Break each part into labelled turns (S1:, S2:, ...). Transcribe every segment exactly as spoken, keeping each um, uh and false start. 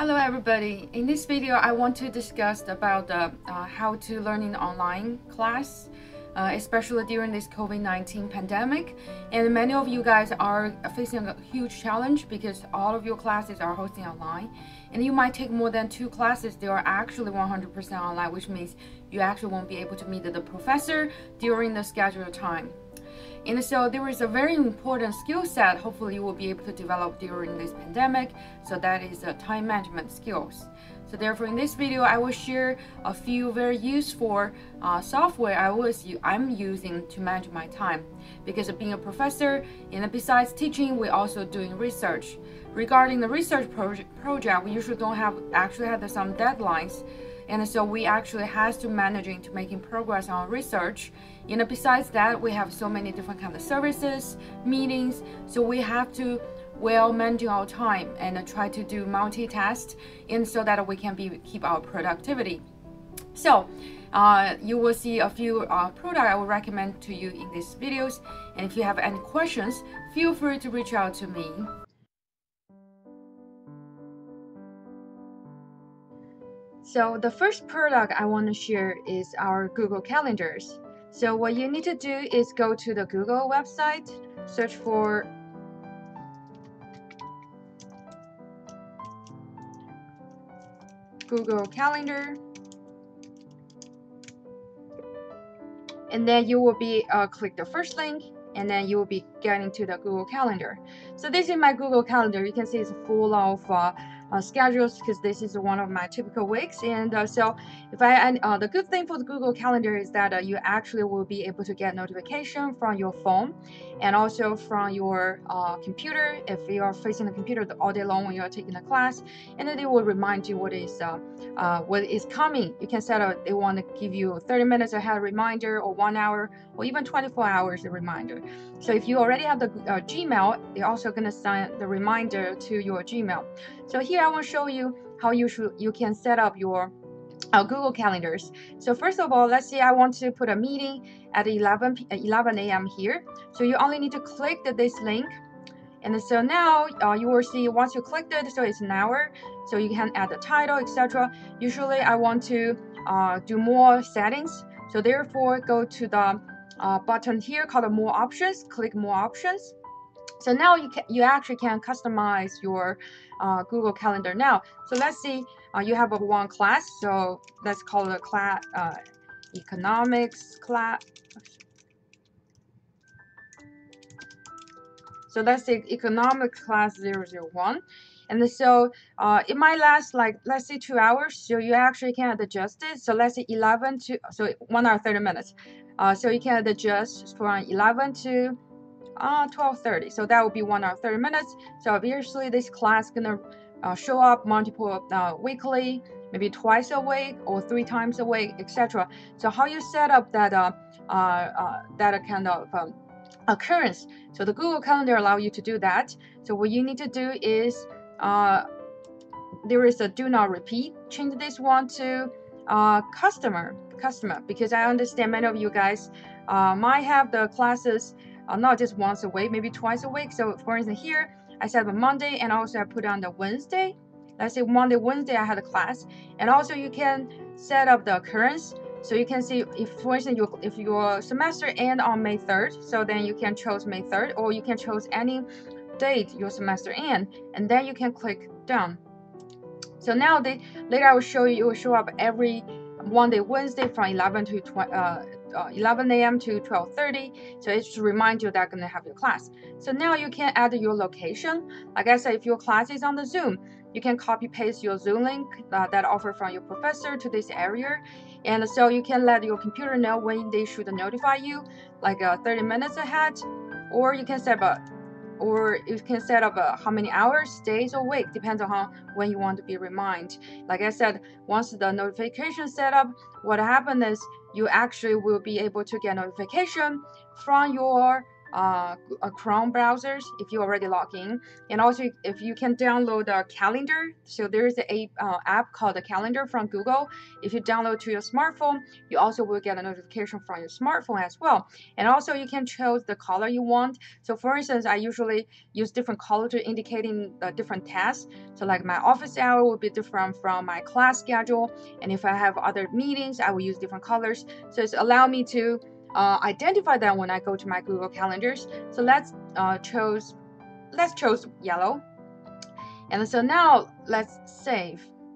S1: Hello everybody. In this video, I want to discuss about uh, uh, how to learn in online class, uh, especially during this COVID nineteen pandemic. And many of you guys are facing a huge challenge because all of your classes are hosting online. And you might take more than two classes. They are actually one hundred percent online, which means you actually won't be able to meet the professor during the scheduled time. And so there is a very important skill set hopefully you will be able to develop during this pandemic. So that is uh, time management skills. So therefore in this video I will share a few very useful uh, software I was I'm using to manage my time, because of being a professor and besides teaching we're also doing research. Regarding the research project, project we usually don't have actually have some deadlines. And so we actually has to managing to making progress on research. And besides that, we have so many different kind of services, meetings. So we have to well manage our time and try to do multitask, and so that we can be keep our productivity. So uh, you will see a few uh, products I will recommend to you in these videos. And if you have any questions, feel free to reach out to me. So the first product I want to share is our Google Calendars. So what you need to do is go to the Google website, search for Google Calendar, and then you will be uh, click the first link, and then you will be getting to the Google Calendar. So this is my Google Calendar. You can see it's full of uh, uh, schedules, because this is one of my typical weeks. And uh, so if I and uh, the good thing for the Google Calendar is that uh, you actually will be able to get notification from your phone and also from your uh, computer if you are facing the computer all day long when you are taking the class, and then it will remind you what is uh, uh, what is coming. You can set up, they want to give you thirty minutes ahead reminder, or one hour, or even twenty-four hours a reminder. So if you already have the uh, Gmail, they're also going to send the reminder to your Gmail. So here I want to show you how you should you can set up your uh, Google Calendars. So first of all, let's say I want to put a meeting at eleven a m here. So you only need to click the, this link. And so now uh, you will see once you clicked it, so it's an hour. So you can add the title, et cetera. Usually I want to uh, do more settings. So therefore go to the uh, button here called More Options, click More Options. So now you can you actually can customize your uh, Google Calendar now. So let's see, uh, you have a one class. So let's call it a class uh, economics class. So let's say economics class zero zero one. And so uh, it might last like, let's say two hours. So you actually can adjust it. So let's say eleven to, so one hour, thirty minutes. Uh, so you can adjust from eleven to uh, twelve thirty. So that would be one hour, thirty minutes. So obviously this class gonna uh, show up multiple uh, weekly, maybe twice a week or three times a week, et cetera. So how you set up that uh, uh, uh, that kind of um, occurrence. So the Google Calendar allow you to do that. So what you need to do is uh, there is a do not repeat. Change this one to uh, customer customer because I understand many of you guys uh, might have the classes uh, not just once a week, maybe twice a week. So for instance here I set up a Monday, and also I put on the Wednesday. Let's say Monday, Wednesday I had a class, and also you can set up the occurrence. So you can see if, for instance, you, if your semester end on May third, so then you can choose May third, or you can choose any date your semester end, and then you can click done. So now they later I will show you, it will show up every Monday, Wednesday from eleven to uh, uh, eleven a m to twelve thirty. So it should remind you that you're gonna have your class. So now you can add your location. Like I said, if your class is on the Zoom, you can copy paste your Zoom link uh, that offer from your professor to this area. And so you can let your computer know when they should notify you, like uh, thirty minutes ahead, or you can set up a, or you can set up a, how many hours, days, or week, depends on how, when you want to be reminded. Like I said, once the notification set up, what happens is you actually will be able to get notification from your uh, uh, Chrome browsers if you already log in, and also if you can download a calendar. So there is a uh, app called the Calendar from Google. If you download to your smartphone, you also will get a notification from your smartphone as well. And also you can choose the color you want. So for instance, I usually use different color to indicating the different tasks. So like my office hour will be different from my class schedule, and if I have other meetings, I will use different colors. So it's allow me to uh, identify them when I go to my Google calendars. So let's uh, choose let's choose yellow, and so now let's save.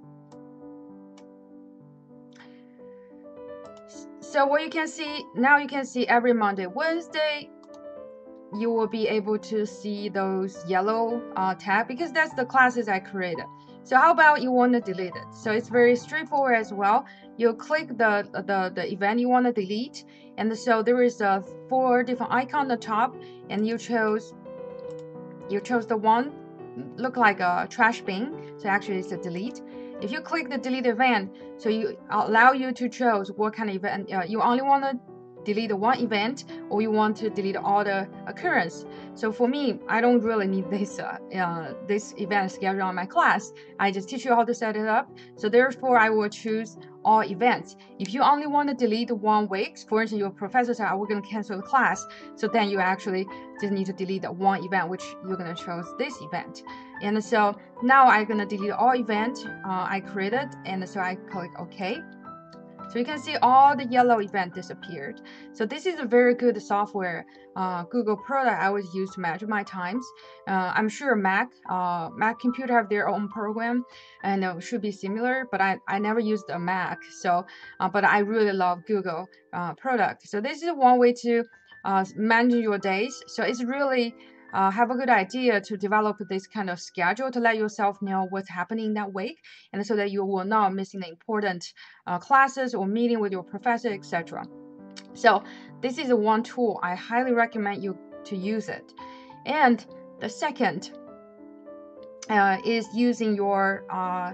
S1: So what you can see now, you can see every Monday, Wednesday, you will be able to see those yellow uh, tab because that's the classes I created. So how about you want to delete it? So it's very straightforward as well. You click the the, the event you want to delete, and so there is a four different icon on the top, and you chose you chose the one look like a trash bin. So actually it's a delete. If you click the delete event, so you allow you to choose what kind of event uh, you only want to delete one event, or you want to delete all the occurrence. So for me, I don't really need this uh, uh, this event schedule on my class. I just teach you how to set it up. So therefore, I will choose all events. If you only want to delete one week, for instance, your professor said, oh, we're going to cancel the class. So then you actually just need to delete one event, which you're going to choose this event. And so now I'm going to delete all events uh, I created. And so I click OK. So you can see all the yellow event disappeared. So this is a very good software uh, Google product I always use to manage my times. Uh, I'm sure Mac uh, Mac computer have their own program, and it should be similar. But I, I never used a Mac, so uh, but I really love Google uh, product. So this is one way to uh, manage your days. So it's really Uh, have a good idea to develop this kind of schedule to let yourself know what's happening that week, and so that you will not missing the important uh, classes or meeting with your professor, et cetera. So this is one tool I highly recommend you to use it. And the second uh, is using your uh,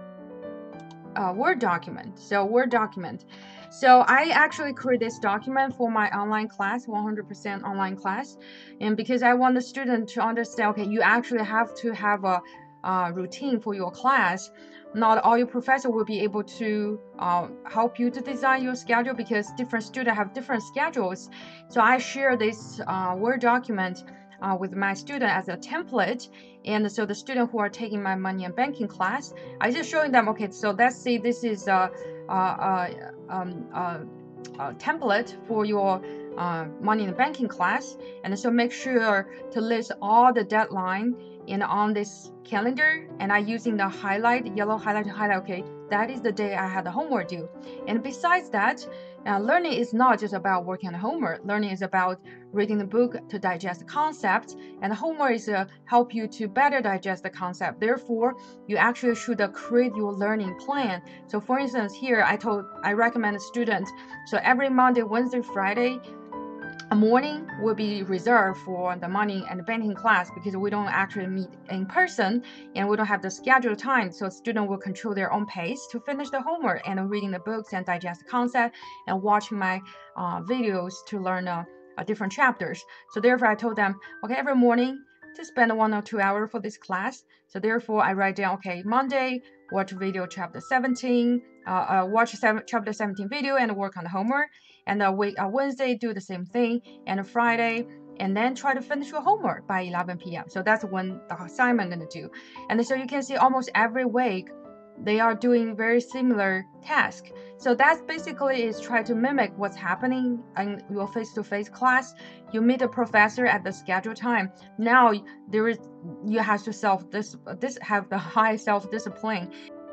S1: uh, Word document. So Word document. So I actually create this document for my online class, one hundred percent online class, and because I want the student to understand, okay, you actually have to have a uh, routine for your class. Not all your professor will be able to uh, help you to design your schedule because different students have different schedules. So I share this uh, Word document uh, with my student as a template, and so the student who are taking my money and banking class, I just showing them, okay, so let's see, this is a, a, a, um, a, a template for your uh, money and banking class, and so make sure to list all the deadline and on this calendar, and I using the highlight, yellow highlight to highlight, okay, that is the day I had the homework due. And besides that, uh, learning is not just about working on homework. Learning is about reading the book to digest the concept, and the homework is to uh, help you to better digest the concept. Therefore, you actually should uh, create your learning plan. So for instance, here I told, I recommend a student, so every Monday, Wednesday, Friday, a morning will be reserved for the money and banking class because we don't actually meet in person and we don't have the scheduled time. So students will control their own pace to finish the homework and reading the books and digest the concept and watch my uh, videos to learn uh, uh, different chapters. So therefore I told them, okay, every morning to spend one or two hours for this class. So therefore I write down, okay, Monday, watch video chapter seventeen, uh, uh, watch seven, chapter seventeen video and work on the homework. And a week, uh, Wednesday, do the same thing, and a Friday, and then try to finish your homework by eleven p m So that's when the assignment gonna do. And so you can see almost every week, they are doing very similar task. So that's basically is try to mimic what's happening in your face-to-face class. You meet a professor at the scheduled time. Now there is you have to self this this have the high self-discipline.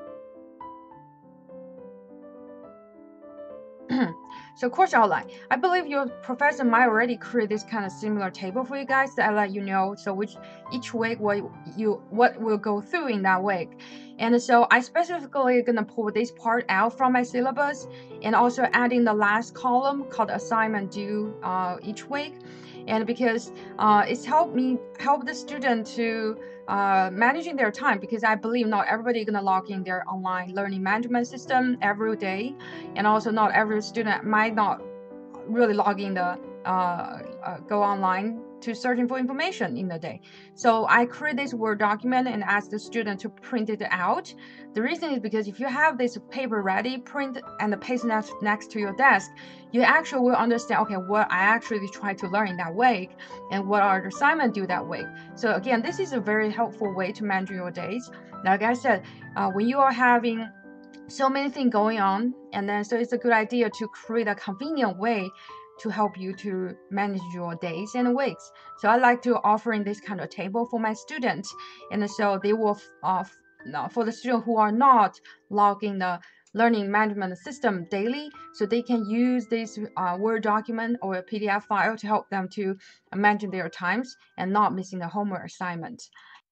S1: So course outline. I believe your professor might already create this kind of similar table for you guys that I let you know. So which each week what you what will go through in that week. And so I specifically gonna pull this part out from my syllabus and also adding the last column called assignment due uh, each week. And because uh, it's helped me help the student to uh, managing their time, because I believe not everybody gonna log in their online learning management system every day, and also not every student might not really log in the uh, uh, go online to searching for information in the day. So I create this Word document and ask the student to print it out. The reason is because if you have this paper ready, print and paste next, next to your desk, you actually will understand, okay, what I actually try to learn in that week and what are the assignments due that week. So again, this is a very helpful way to manage your days. Like I said, uh, when you are having so many things going on, and then so it's a good idea to create a convenient way to help you to manage your days and weeks. So I like to offering this kind of table for my students, and so they will uh, for the students who are not logging the learning management system daily, so they can use this uh, Word document or a P D F file to help them to manage their times and not missing the homework assignment.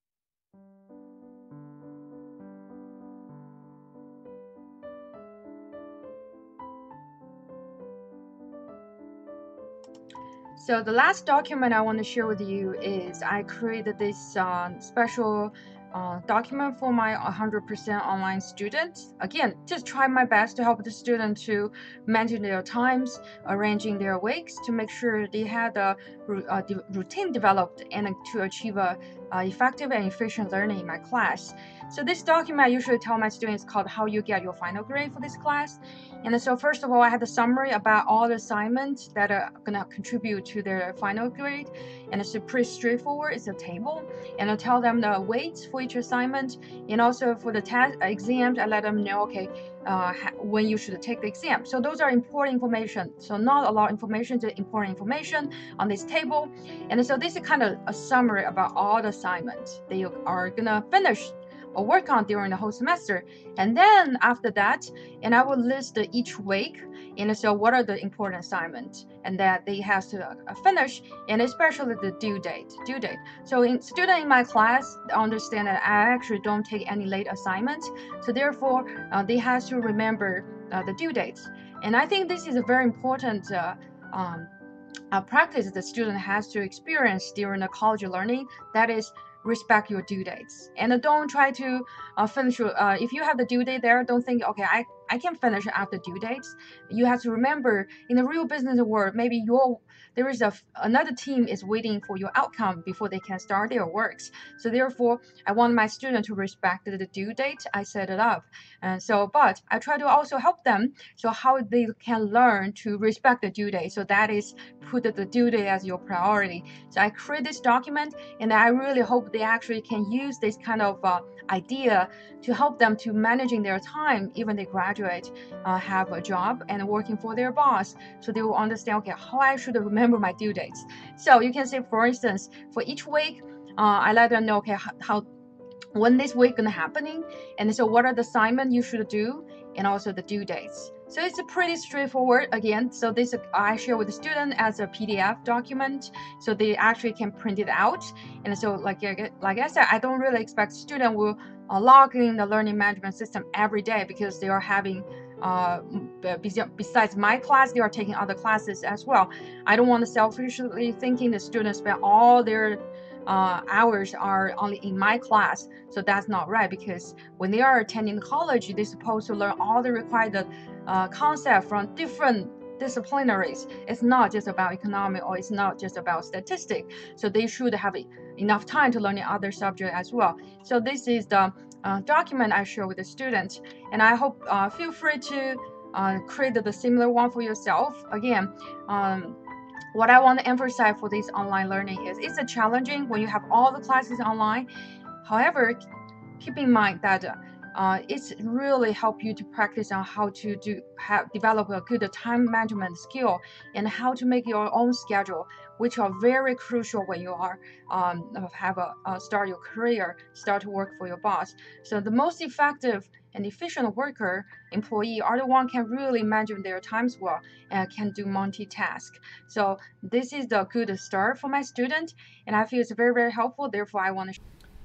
S1: So the last document I want to share with you is I created this uh, special uh, document for my one hundred percent online students. Again, just try my best to help the student to manage their times, arranging their weeks to make sure they had a, a routine developed and to achieve a, a effective and efficient learning in my class. So this document I usually tell my students called How You Get Your Final Grade for this class. And so first of all, I had a summary about all the assignments that are gonna contribute to their final grade. And it's pretty straightforward. It's a table. And I tell them the weights for each assignment. And also for the test exams, I let them know, okay, uh, when you should take the exam. So those are important information. So not a lot of information, just important information on this table. And so this is kind of a summary about all the assignments that you are gonna finish or work on during the whole semester. And then after that, and I will list each week, and so what are the important assignments and that they have to finish, and especially the due date due date so in student in my class understand that I actually don't take any late assignments, so therefore uh, they have to remember uh, the due dates. And I think this is a very important uh, um, uh, practice the student has to experience during the college learning, that is respect your due dates. And don't try to uh, finish your, uh, if you have the due date there, don't think, okay, I, I can finish after due dates. You have to remember in the real business world, maybe your there is a another team is waiting for your outcome before they can start their works. So therefore, I want my student to respect the due date I set it up. And so, but I try to also help them so how they can learn to respect the due date. So that is put the due date as your priority. So I create this document, and I really hope they actually can use this kind of uh, idea to help them to managing their time even they graduate, uh, have a job and working for their boss, so they will understand, okay, how I should remember my due dates. So you can say, for instance, for each week, uh, I let them know, okay, how, how when this week gonna happening, and so what are the assignment you should do, and also the due dates. So it's a pretty straightforward again. So this I share with the student as a P D F document, so they actually can print it out. And so like like I said, I don't really expect student will uh, log in the learning management system every day, because they are having uh, besides my class, they are taking other classes as well. I don't want to selfishly thinking the students spend all their Uh, hours are only in my class. So that's not right, because when they are attending college, they're supposed to learn all the required uh, concepts from different disciplinaries. It's not just about economic, or it's not just about statistics. So they should have enough time to learn the other subject as well. So this is the uh, document I share with the students, and I hope uh, feel free to uh, create the similar one for yourself. Again, um, what I want to emphasize for this online learning is it's a challenging when you have all the classes online. However, keep in mind that uh, it's really help you to practice on how to do have develop a good time management skill, and how to make your own schedule, which are very crucial when you are um, have a uh, start your career, start to work for your boss. So the most effective and efficient worker employee are the one can really manage their times well and can do multitask. So this is the good start for my student, and I feel it's very very helpful. Therefore, I want to.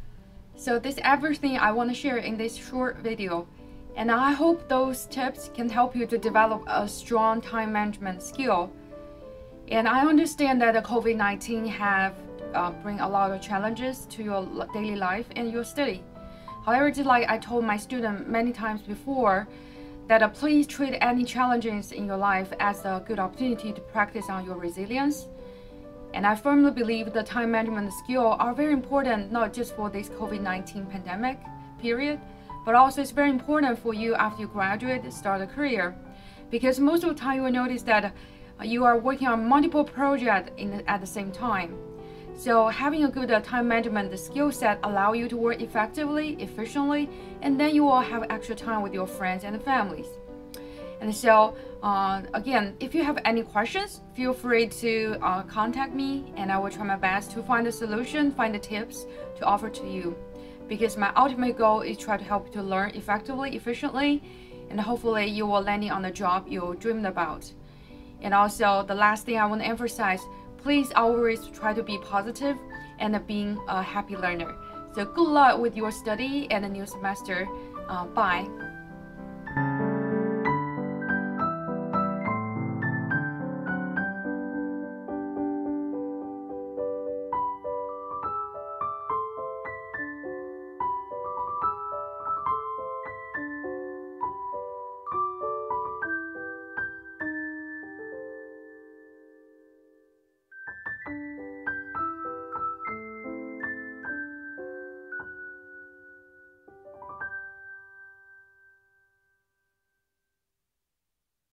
S1: So this everything I want to share in this short video, and I hope those tips can help you to develop a strong time management skill. And I understand that the COVID nineteen have uh, bring a lot of challenges to your daily life and your study. However, just like I told my student many times before, that uh, please treat any challenges in your life as a good opportunity to practice on your resilience. And I firmly believe the time management skills are very important, not just for this COVID nineteen pandemic period, but also it's very important for you after you graduate, start a career. Because most of the time you will notice that you are working on multiple projects in, at the same time. So having a good uh, time management skill set allow you to work effectively, efficiently, and then you will have extra time with your friends and families. And so uh, again, if you have any questions, feel free to uh, contact me, and I will try my best to find a solution, find the tips to offer to you. Because my ultimate goal is try to help you to learn effectively, efficiently, and hopefully you will land on the job you dreamed about. And also the last thing I want to emphasize, please always try to be positive and being a happy learner. So good luck with your study and the new semester. Uh, bye.